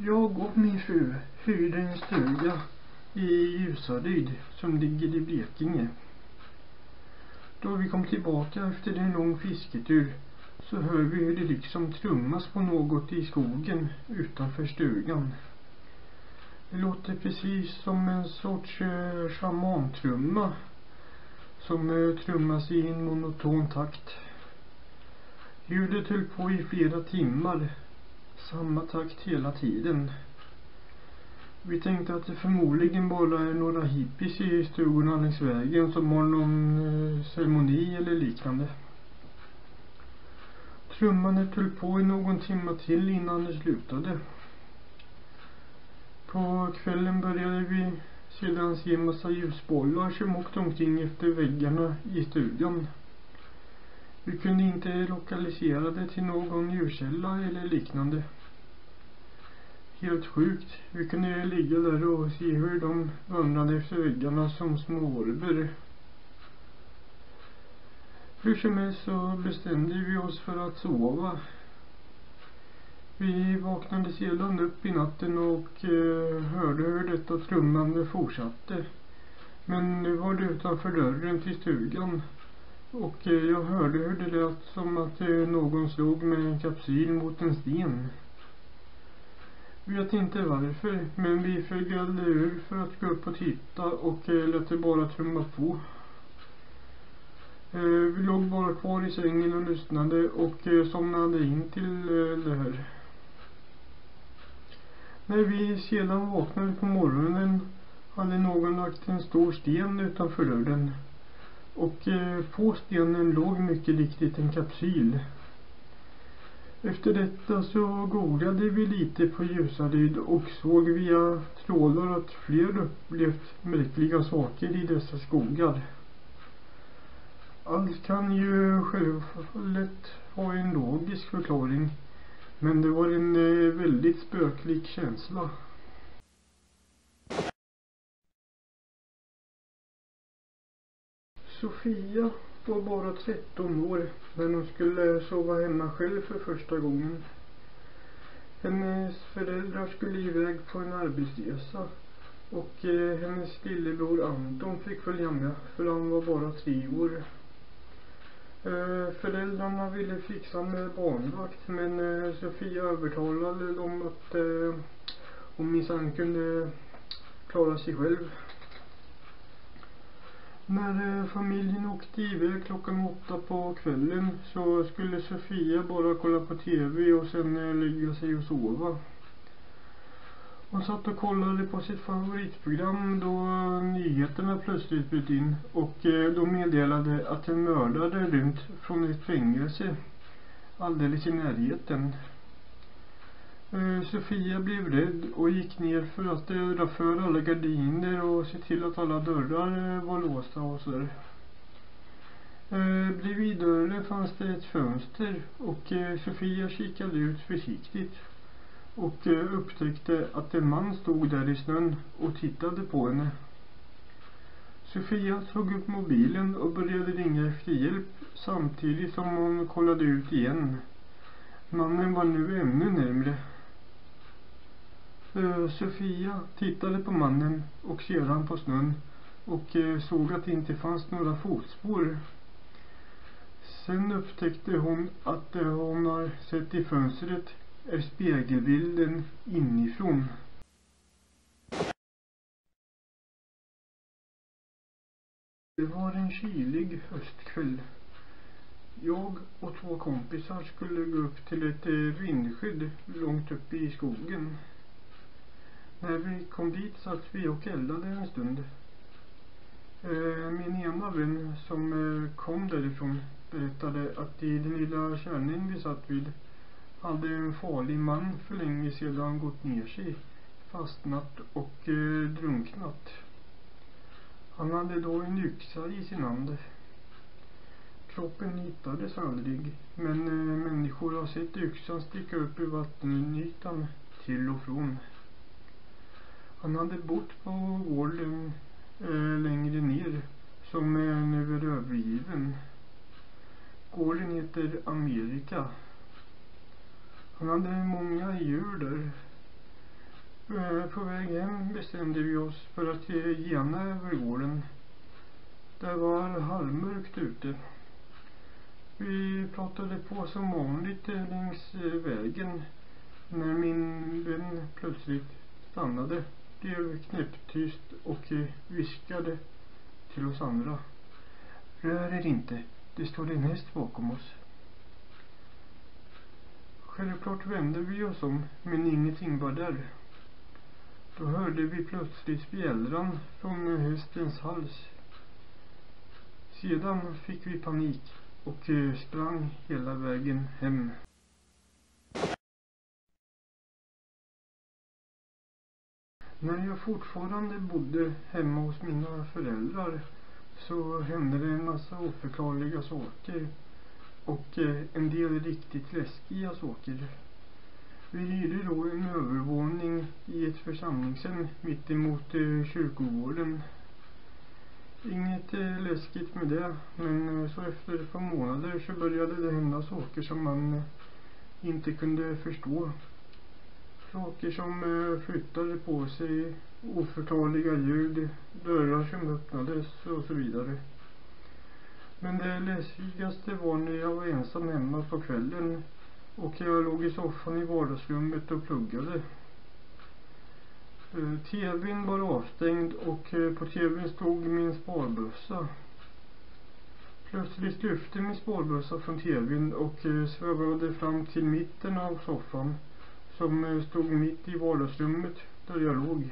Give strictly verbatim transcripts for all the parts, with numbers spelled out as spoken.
Jag och min fru hyrde en stuga i Ljusared som ligger i Blekinge. Då vi kom tillbaka efter en lång fisketur så hör vi hur det liksom trummas på något i skogen utanför stugan. Det låter precis som en sorts eh, shamantrumma som eh, trummas i en monoton takt. Ljudet höll på i flera timmar, samma takt hela tiden. Vi tänkte att det förmodligen bara är några hippies i stugorna längs vägen som har någon eh, ceremoni eller liknande. Trummandet höll på i någon timme till innan det slutade. På kvällen började vi sedan se en massa ljusbollar som åkte omkring efter väggarna i stugan. Vi kunde inte lokalisera det till någon ljuskälla eller liknande. Helt sjukt. Vi kunde ligga där och se hur de vandrade efter väggarna som små orber. Hur som helst så bestämde vi oss för att sova. Vi vaknade sedan upp i natten och eh, hörde hur detta trummande fortsatte. Men nu var det utanför dörren till stugan. Och eh, jag hörde hur det lät som att eh, någon slog med en kapsyl mot en sten. Vet inte varför, men vi följde ur för att gå upp och titta och eh, lät det bara trumma på. Eh, vi låg bara kvar i sängen och lyssnade och eh, somnade in till eh, det här. När vi sedan vaknade på morgonen hade någon lagt en stor sten utanför dörren. Och eh, på stenen låg mycket riktigt en kapsyl. Efter detta så googlade vi lite på Ljusared och såg via trådar att fler upplevt märkliga saker i dessa skogar. Allt kan ju självfallet ha en logisk förklaring, men det var en eh, väldigt spöklik känsla. Sofia var bara tretton år när hon skulle sova hemma själv för första gången. Hennes föräldrar skulle iväg på en arbetsresa och eh, hennes lillebror Anton fick följa med för han var bara tre år. Eh, föräldrarna ville fixa med barnvakt men eh, Sofia övertalade dem att eh, hon minsann kunde klara sig själv. När eh, familjen åkte iväg klockan åtta på kvällen så skulle Sofia bara kolla på tv och sen eh, lägga sig och sova. Hon satt och kollade på sitt favoritprogram då nyheterna plötsligt bröt in och eh, de meddelade att en mördare rymt från ett fängelse alldeles i närheten. Eh, Sofia blev rädd och gick ner för att eh, dra för alla gardiner och se till att alla dörrar eh, var låsta och så där. Eh, bredvid dörren fanns det ett fönster och eh, Sofia kikade ut försiktigt och eh, upptäckte att en man stod där i snön och tittade på henne. Sofia tog upp mobilen och började ringa efter hjälp samtidigt som hon kollade ut igen. Mannen var nu ännu närmre. Uh, Sofia tittade på mannen och sedan på snön och uh, såg att det inte fanns några fotspår. Sen upptäckte hon att uh, hon har sett i fönstret är spegelbilden inifrån. Det var en kylig höstkväll. Jag och två kompisar skulle gå upp till ett uh, vindskydd långt uppe i skogen. När vi kom dit satt vi och eldade en stund. Eh, min ena vän som eh, kom därifrån berättade att i den lilla kärnen vi satt vid hade en farlig man för länge sedan gått ner sig, fastnat och eh, drunknat. Han hade då en yxa i sin hand. Kroppen hittades aldrig, men eh, människor har sett yxan sticka upp i vattenytan till och från. Han hade bott på gården eh, längre ner som eh, nu är övergiven. Gården heter Amerika. Han hade många djur där. Eh, på väg hem bestämde vi oss för att eh, gena över gården. Det var halvmörkt ute. Vi pratade på som vanligt eh, längs eh, vägen när min vän plötsligt stannade, blev knäpptyst och eh, viskade till oss andra: "Rör er inte, det står en häst bakom oss." Självklart vände vi oss om, men ingenting var där. Då hörde vi plötsligt spjällran från hästens hals. Sedan fick vi panik och eh, sprang hela vägen hem. När jag fortfarande bodde hemma hos mina föräldrar så hände det en massa oförklarliga saker och eh, en del riktigt läskiga saker. Vi hyrde då en övervåning i ett församlingshem mitt emot eh, kyrkogården. Inget eh, läskigt med det, men eh, så efter ett par månader så började det hända saker som man eh, inte kunde förstå. Saker som eh, flyttade på sig, oförklarliga ljud, dörrar som öppnades och så vidare. Men det läskigaste var när jag var ensam hemma på kvällen och jag låg i soffan i vardagsrummet och pluggade. Uh, tvn var avstängd och uh, på tvn stod min sparbössa. Plötsligt lyfte min sparbössa från tvn och uh, svävade fram till mitten av soffan som uh, stod mitt i vardagsrummet där jag låg.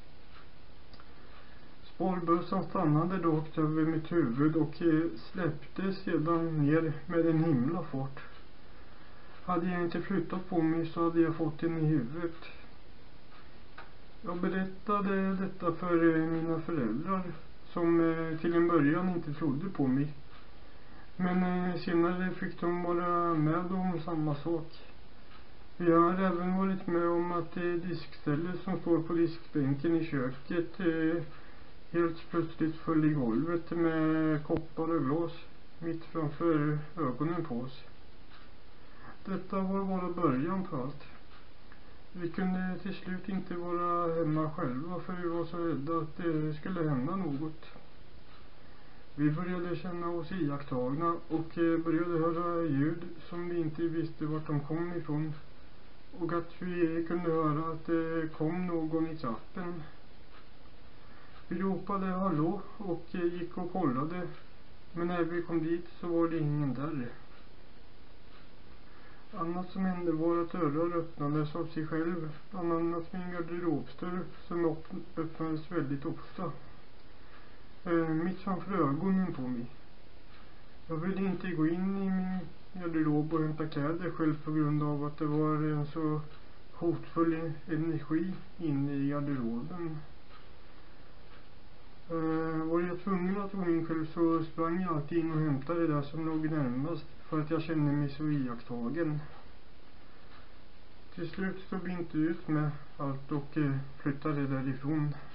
Sparbössan stannade dock över mitt huvud och uh, släppte sedan ner med en himla fart. Hade jag inte flyttat på mig så hade jag fått den i huvudet. Jag berättade detta för eh, mina föräldrar som eh, till en början inte trodde på mig. Men eh, senare fick de vara med om samma sak. Vi har även varit med om att det eh, diskstället som står på diskbänken i köket eh, helt plötsligt föll i golvet med koppar och glas mitt framför ögonen på oss. Detta var bara början på allt. Vi kunde till slut inte vara hemma själva för vi var så rädda att det skulle hända något. Vi började känna oss iakttagna och började höra ljud som vi inte visste vart de kom ifrån. Och att vi kunde höra att det kom någon i trappen. Vi ropade hallå och gick och kollade. Men när vi kom dit så var det ingen där. Annat som hände var att dörrar öppnades av sig själv, bland annat min garderobsdörr som öppnades väldigt ofta. Eh, mitt framför ögonen på mig. Jag ville inte gå in i min garderob och hämta kläder själv på grund av att det var en så hotfull energi inne i garderoben. Eh, var jag tvungen att gå in själv så sprang jag alltid in och hämtade det som låg närmast för att jag kände mig så iakttagen. Till slut stod vi inte ut med allt och eh, flyttade därifrån.